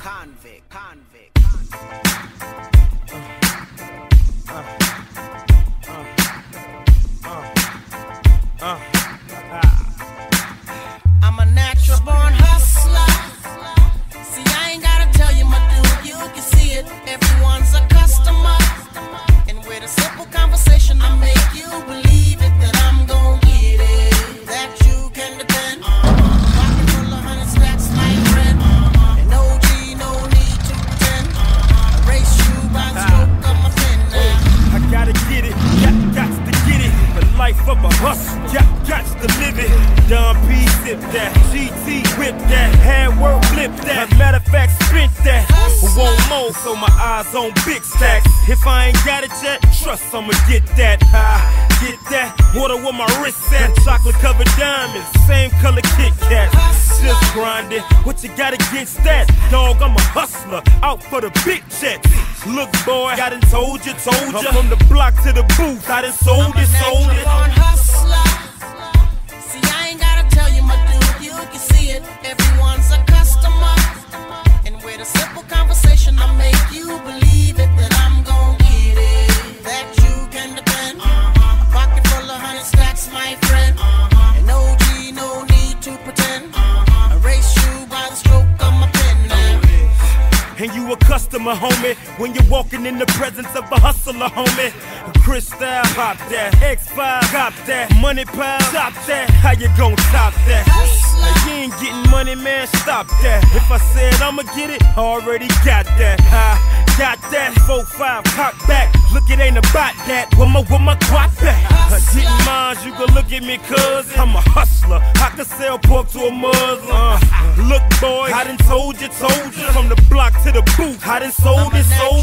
I'm a natural born hustler. See, I ain't gotta tell you, my dude, you can see it. Everyone's a customer. And with a simple conversation, I make you believe it, that I'm gon' get it, that you can depend. Pocket full of 100 stacks, my friend. And OG, no need to pretend. Race you by the stroke of my pen now. I gotta get it, got to get it. The life of a hustle, got to live it. Don P sip that, GT whip that, hand work flip that. Matter of fact, spent that. Won't moan, so my eyes on big stacks. If I ain't got it yet, trust I'ma get that. Get that. Water where my wrist at, chocolate covered diamonds, same color Kit Kat. Just grinding. What you got against that? Dog, I'm a hustler, out for the big checks. Look, boy, I done told you. I'm from the block to the booth, I done sold it. See, I ain't gotta tell you, my dude, you can see it. Everyone's a customer. And with a simple conversation, I make you believe it, that I'm gon' get it, that you can depend. A pocket full of 100 stacks, my friend. And OG, no need to pretend. Erase you by the stroke of my pen now. And you a customer, homie, when you're walking in the presence of a hustler, homie. Crystal, pop that. X5, cop that. Money pile, stop that. How you gon' top that? You ain't getting money, man, stop that. If I said I'ma get it, I already got that. Got that. 4-5, cock back. Look, it ain't about that. Where my quad back? Getting mine, you gon' look at me, cuz I'm a hustler. I can sell pork to a Muslim. Look, boy, I done told you. From the block to the booth, I done sold it.